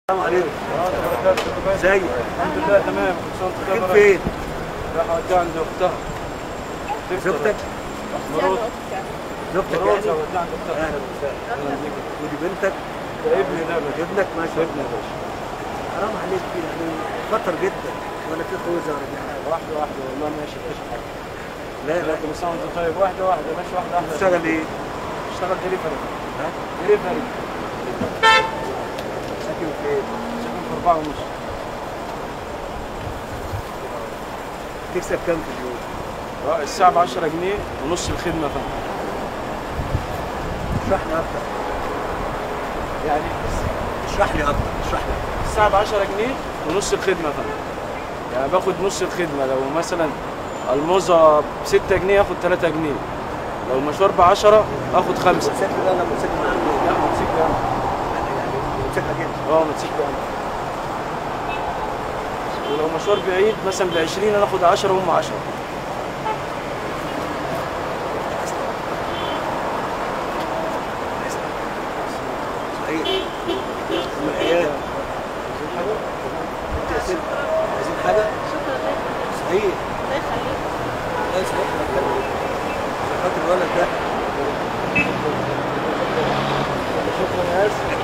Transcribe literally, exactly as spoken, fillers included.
السلام عليكم. ازيك؟ الحمد لله تمام. كنت فين؟ راح اوديها عند اختها. زوجتك؟ مرات زوجتك مرات يعني؟ اوديها عند اختها. اهلا وسهلا. اهلا بيك. ودي بنتك؟ ده ابني ده باشا. ابنك ما شاء ابني الله. يا باشا. حرام عليك يعني خطر جدا ولا في خوذه ولا في حاجه؟ واحده واحده والله ماشي مفيش حاجه. لا لا. كل سنه وانت طيب. واحده واحده ماشي واحده واحده. بتشتغل ايه؟ بشتغل دليفري. ها؟ دليفري. ساكن فين؟ ساكن في أربعة ونص. تكسب كام في اليوم؟ الساعة ب عشرة جنيه ونص الخدمة فندم. اشرح لي اكتر. يعني اشرح لي اكتر، اشرح لي. الساعة ب عشرة جنيه ونص الخدمة فندم. يعني باخد نص الخدمة. لو مثلا الموزة ب ستة جنيه اخد تلاتة جنيه. لو مشوار ب عشرة اخد خمسة. الموتوسيكل ده ولا موتوسيكل معاك؟ لا موتوسيكل انا. يعني موتوسيكل جدا. اه موتوسيكل انا. ولو مشوار بعيد مثلا ب عشرين انا اخد عشرة وهم عشرة. صحيح. والحياة. انت يا ست عايزين حاجة؟ شكرا لك. صحيح. الله يخليك. الله يسعدك. عشان خاطر الولد ده. شكرا يا ياسر.